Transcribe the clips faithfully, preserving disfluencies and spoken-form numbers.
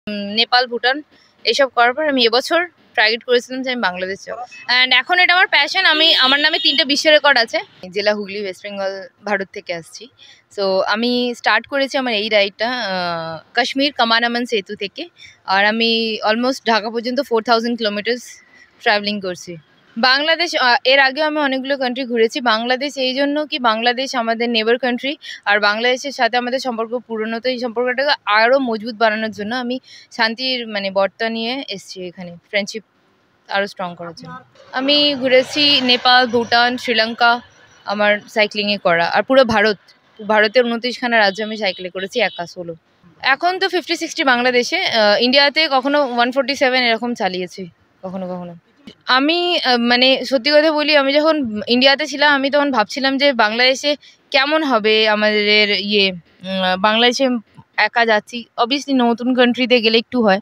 নেপাল, ভুটান এইসব করার পর আমি এবছর টার্গেট করেছিলাম যে আমি বাংলাদেশ যাব। অ্যান্ড এখন এটা আমার প্যাশন। আমি আমার নামে তিনটে বিশ্ব রেকর্ড আছে। জেলা হুগলি, ওয়েস্ট বেঙ্গল, ভারত থেকে আসছি। সো আমি স্টার্ট করেছি আমার এই রাইডটা কাশ্মীর কামানামান সেতু থেকে। আর আমি অলমোস্ট ঢাকা পর্যন্ত ফোর থাউজেন্ড কিলোমিটার্স ট্রাভেলিং করছি। বাংলাদেশ এর আগেও আমি অনেকগুলো কান্ট্রি ঘুরেছি। বাংলাদেশ এই জন্য কি, বাংলাদেশ আমাদের নেবার কান্ট্রি, আর বাংলাদেশের সাথে আমাদের সম্পর্ক পুরনো, তো এই সম্পর্কটাকে আরও মজবুত বানানোর জন্য আমি শান্তির মানে বার্তা নিয়ে এসেছি এখানে, ফ্রেন্ডশিপ আরও স্ট্রং করার জন্য। আমি ঘুরেছি নেপাল, ভুটান, শ্রীলঙ্কা আমার সাইক্লিংয়ে করা, আর পুরো ভারত ভারতের উনত্রিশখানা রাজ্য আমি সাইকেলে করেছি একা সোলো। এখন তো ফিফটি সিক্সটি বাংলাদেশে, ইন্ডিয়াতে কখনো ওয়ান ফোর্টি সেভেন এরকম চালিয়েছি কখনো কখনো। আমি মানে সত্যি কথা বলি, আমি যখন ইন্ডিয়াতে ছিলাম আমি তখন ভাবছিলাম যে বাংলাদেশে কেমন হবে আমাদের ইয়ে, বাংলাদেশে একা যাচ্ছি, অবভিয়াসলি নতুন কান্ট্রিতে গেলে একটু হয়।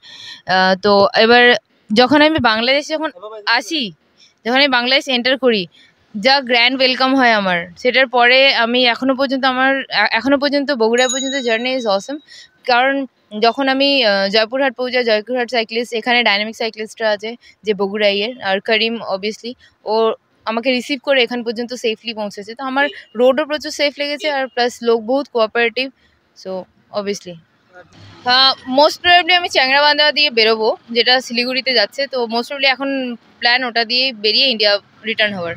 তো এবার যখন আমি বাংলাদেশে যখন আসি, যখন আমি বাংলাদেশ এন্টার করি, যা গ্র্যান্ড ওয়েলকাম হয় আমার, সেটার পরে আমি এখনো পর্যন্ত আমার এখনো পর্যন্ত বগুড়া পর্যন্ত জার্নি ইজ অসম। কারণ যখন আমি জয়পুরহাট পৌঁছাই, জয়পুরহাট সাইক্লিস্ট, এখানে ডাইনামিক সাইক্লিস্টরা আছে যে বগুড়াইয়ের, আর করিম অবভিয়াসলি ও আমাকে রিসিভ করে এখান পর্যন্ত সেফলি পৌঁছেছে। তো আমার রোডও প্রচুর সেফ লেগেছে, আর প্লাস লোক বহুত কোঅপারেটিভ। সো অবভিয়াসলি হ্যাঁ, মোস্ট প্রবাবলি আমি চ্যাংরাবান্ধা দিয়ে বেরোবো, যেটা শিলিগুড়িতে যাচ্ছে। তো মোস্ট প্রবাবলি এখন প্ল্যান ওটা দিয়ে বেরিয়ে ইন্ডিয়া রিটার্ন হওয়ার।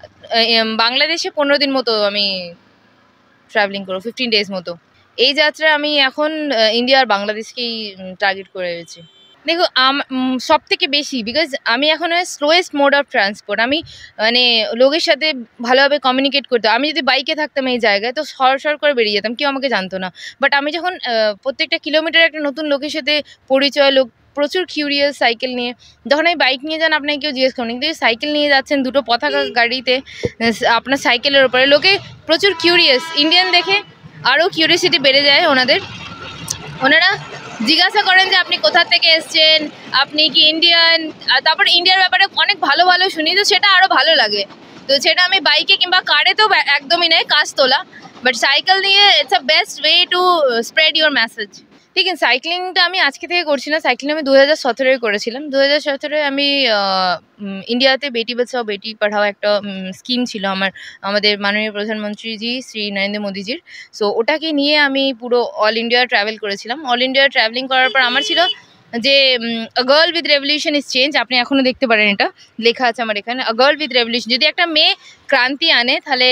বাংলাদেশে পনেরো দিন মতো আমি ট্রাভেলিং করবো, ফিফটিন ডেজ মতো। এই যাত্রা আমি এখন ইন্ডিয়া আর বাংলাদেশকেই টার্গেট করে রয়েছি। দেখো সব থেকে বেশি, বিকজ আমি এখন স্লোয়েস্ট মোড অফ ট্রান্সপোর্ট। আমি মানে লোকের সাথে ভালোভাবে কমিউনিকেট করতে, আমি যদি বাইকে থাকতাম এই জায়গায় তো সর সর করে বেরিয়ে যেতাম, কেউ আমাকে জানতো না। বাট আমি যখন প্রত্যেকটা কিলোমিটার একটা নতুন লোকের সাথে পরিচয়, লোক প্রচুর কিউরিয়াস সাইকেল নিয়ে, যখন আমি বাইক নিয়ে যান আপনাকে কেউ জিজ্ঞেস করেন, কিন্তু সাইকেল নিয়ে যাচ্ছেন দুটো পতাকা গাড়িতে আপনার সাইকেলের ওপরে, লোকে প্রচুর কিউরিয়াস। ইন্ডিয়ান দেখে আরও কিউরিয়াসিটি বেড়ে যায় ওনাদের। ওনারা জিজ্ঞাসা করেন যে আপনি কোথা থেকে এসছেন, আপনি কি ইন্ডিয়ান, তারপর ইন্ডিয়ার ব্যাপারে অনেক ভালো ভালো শুনি, তো সেটা আরও ভালো লাগে। তো সেটা আমি বাইকে কিংবা কারে তো একদমই নেই কাজ তোলা, বাট সাইকেল নিয়ে it's a best way to spread your message. ঠিক আছে, সাইক্লিংটা আমি আজকে থেকে করছি না, সাইক্লিং আমি দু হাজার সতেরোয় করেছিলাম। দু হাজার সতেরোয় আমি ইন্ডিয়াতে বেটি বাঁচাও বেটি পড়াও একটা স্কিম ছিল আমার, আমাদের মাননীয় প্রধানমন্ত্রীজি শ্রী নরেন্দ্র মোদীজির। সো ওটাকে নিয়ে আমি পুরো অল ইন্ডিয়া ট্রাভেল করেছিলাম। অল ইন্ডিয়া ট্রাভেলিং করার পর আমার ছিল যে a girl with revolution is change, আপনি এখনও দেখতে পারেন, এটা লেখা আছে আমার এখানে, আ গার্ল উইথ রেভলিউশন। যদি একটা মেয়ে ক্রান্তি আনে তাহলে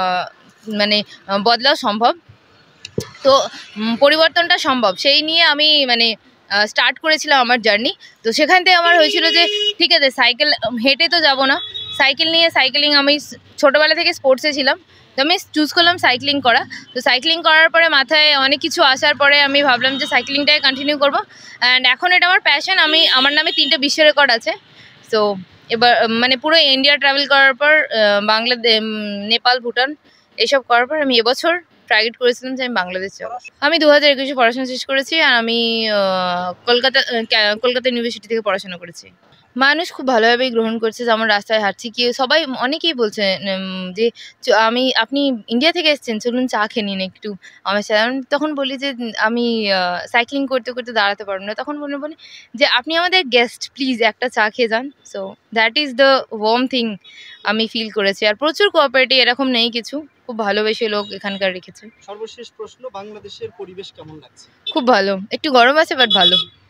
মানে বদলাও সম্ভব, তো পরিবর্তনটা সম্ভব, সেই নিয়ে আমি মানে স্টার্ট করেছিলাম আমার জার্নি। তো সেখান থেকে আমার হয়েছিল যে ঠিক আছে, সাইকেল হেঁটে তো যাব না, সাইকেল নিয়ে সাইকেলিং, আমি ছোটোবেলা থেকে স্পোর্টসে ছিলাম, তো আমি চুজ করলাম সাইক্লিং করা। তো সাইক্লিং করার পরে মাথায় অনেক কিছু আসার পরে আমি ভাবলাম যে সাইক্লিংটাই কন্টিনিউ করবো। অ্যান্ড এখন এটা আমার প্যাশন। আমি আমার নামে তিনটে বিশ্ব রেকর্ড আছে। সো এবার মানে পুরো ইন্ডিয়া ট্রাভেল করার পর বাংলাদেশ, নেপাল, ভুটান এইসব করার পর আমি এবছর টার্গেট করেছিলাম যে আমি বাংলাদেশ যাব। আমি দু হাজার একুশে পড়াশোনা শেষ করেছি, আর আমি কলকাতা কলকাতা ইউনিভার্সিটি থেকে পড়াশোনা করেছি। মানুষ খুব ভালোভাবেই গ্রহণ করছে, যেমন রাস্তায় হাঁটছি, কি সবাই অনেকেই বলছে যে আমি আপনি ইন্ডিয়া থেকে এসেছেন, চলুন চা খেয়ে নিন একটু আমার সাথে। আমি তখন বলি যে আমি সাইক্লিং করতে করতে দাঁড়াতে পারবো না, তখন মনে বলি যে আপনি আমাদের গেস্ট, প্লিজ একটা চা খেয়ে যান। So that is the warm thing আমি ফিল করেছি। আর প্রচুর কোঅপারেটিভ, এরকম নেই কিছু, খুব ভালোবেসে লোক এখানকার রেখেছে। সর্বশেষ প্রশ্ন, বাংলাদেশের পরিবেশ কেমন লাগছে? খুব ভালো, একটু গরম আছে বাট ভালো।